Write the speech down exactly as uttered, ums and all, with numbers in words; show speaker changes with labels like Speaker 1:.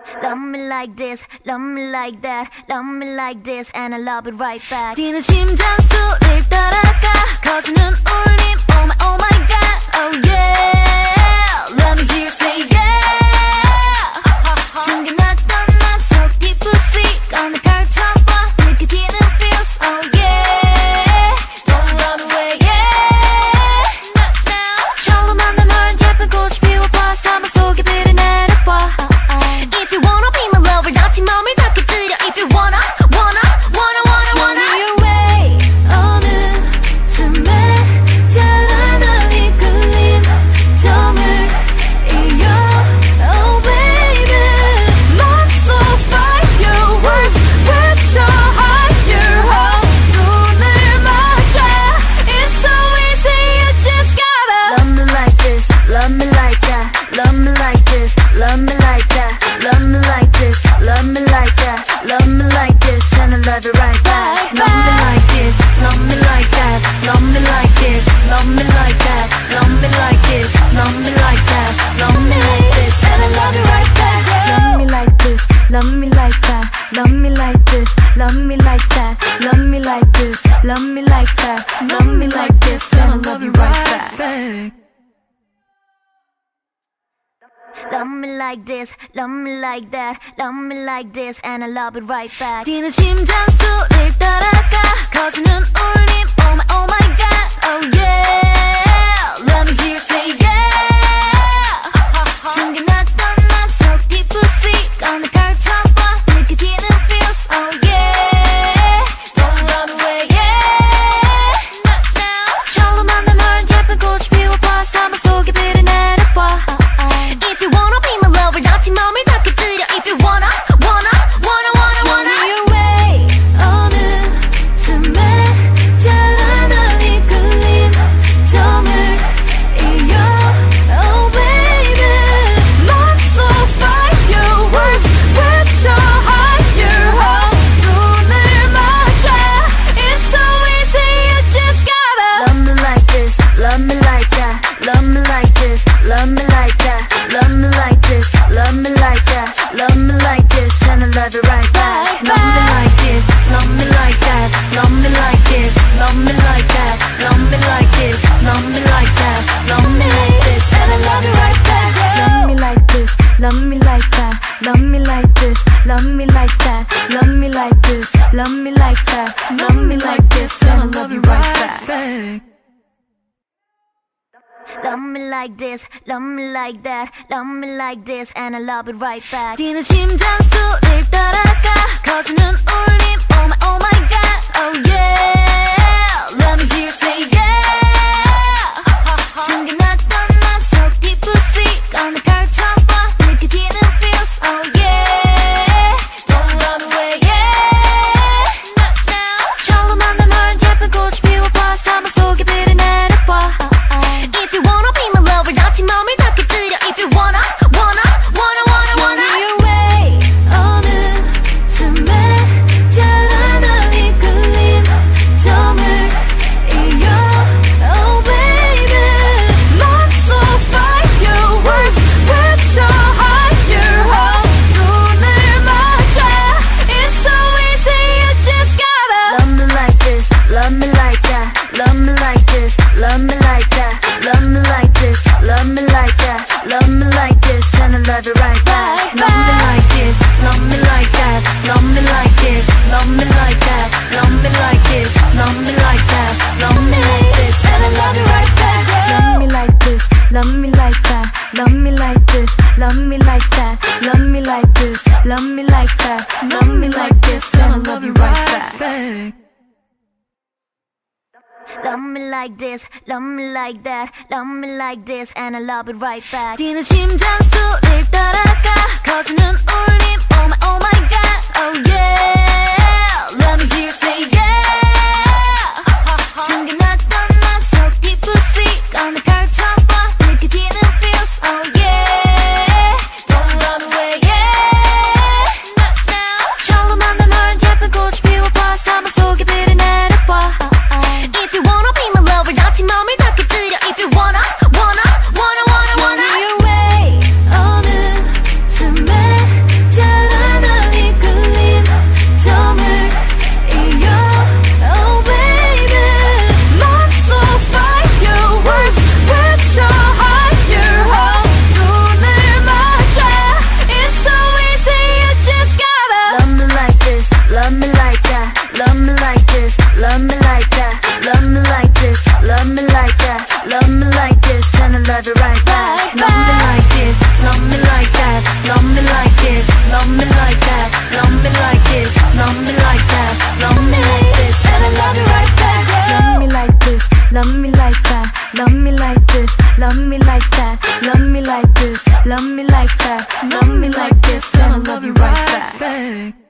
Speaker 1: Love me like this, love me like that, love me like this, and I love it right back.
Speaker 2: 뛰는 심장 소리를 따라가 커지는 울림, oh my, oh my god, oh yeah. Let me hear you say yeah. 숨겨놨던 맘속 깊이 꺼내 펼쳐봐 느껴지는 feels, oh yeah. Don't run away, yeah. 철로 만난 널 예쁜 꽃이 피워봐 사막 속에 비를 내려봐. If you wanna be my lover 다친 마음을 닿게 뜨려. If you wanna, wanna, wanna, wanna, wanna Show me your way 어느 틈에 잘나던 이끌림 점을 이어 Oh baby Love so fire words 외쳐 higher hope 눈을 맞춰 It's so easy you just gotta
Speaker 1: Love me like this, love me like that, love me like this, love me like that, love me like this, love me like that, love me like this, and I love it right back.
Speaker 2: Love me like this, love me like that, love me like this, love me like that, love me like this, love me like that, love me like this, and I love it right back.
Speaker 1: Love me like this, love me like that, love me like this, love me like that, love me like this, love me like that, love me like this, and I love you right back. Love me like this, love me like that, love me like this, and I love it right back.
Speaker 2: 뛰는 심장 소리를 따라가 커지는 울림, oh my, oh my god, oh yeah. Let me hear you say yeah. 숨겨놨던 맘속 깊이 꺼내 펼쳐봐 느껴지는 feels, oh yeah. Don't run away, yeah. 철로 만난 널 예쁜 꽃이 피워봐 사막 속에 비를 내려봐. If you wanna be my lover 다친 마음을 닿게 뜨려. If you wanna, wanna, wanna, wanna, wanna Show me your way 어느 틈에 잘나던 이끌림 점을 이어 Oh baby Love so fire words 외쳐 higher hope 눈을 맞춰 It's so easy you just gotta
Speaker 1: Love me like this, love me like that, love me like this, love me like that, love me like this, love me like that, love me like this, and I love it right back.
Speaker 2: Love me like this, love me like that, love me like this, love me like that, love me like this, love me like that, love me like this, and I love it right back.
Speaker 1: Love me like this, love me like that, love me like this, love me like that, love me like this, love me like that, love me like this, and I love you right back. Love me like this, love me like that, love me like this, and I love it right back.
Speaker 2: 뛰는 심장 소리를 따라가 커지는 울림, oh my, oh my god, oh yeah. Let me hear you say yeah. 숨겨놨던 맘속 깊이 꺼내 펼쳐봐 느껴지는 feels, oh yeah. Don't run away, yeah. 철로 만난 널 예쁜 꽃이 피워봐 사막 속에 비를 내려봐. If you wanna be my lover 다친 마음을 닿게 뜨려. If you wanna, wanna, wanna, wanna, wanna Show me your way 어느 틈에 잘나던 이끌림 점을 이어 Oh baby Love so fire words 외쳐 higher hope 눈을 맞춰 It's so easy you just gotta
Speaker 1: Love me like this, love me like that, love me like this, love me like that, love me like this, love me like that, love me like this, and I love it right back.
Speaker 2: Love me like this, love me like that, love me like this, love me like that, love me like this, love me like that, love me like this, and I love it right back.
Speaker 1: Love me like this, love me like that, love me like this, love me like that, love me like this, love me like that, love me like this, and I love you right back. Love me like this, love me like that, love me like this, and I love it right back.
Speaker 2: 뛰는 심장 소리를 따라가 커지는 울림, oh my, oh my god, oh yeah. Let me hear you say yeah. 숨겨놨던 맘속 깊이 꺼내 펼쳐봐 느껴지는 feels, oh yeah. Don't run away, yeah. 철로 만난 널 예쁜 꽃이 피워봐 사막 속에 비를 내려봐. If you wanna be my lover 다친 마음을 닿게 뜨려. If you wanna, wanna, wanna, wanna, wanna Show me your way 어느 틈에
Speaker 1: love it right back. Love me like this, love me like that. Love me like this, love me like that. Love me like this, love me like that. Love me like this, and I love it right back. Love me like this, love me like that. Love me like this, love me like that. Love me like this, love me like that. Love me like this, and I love you right back.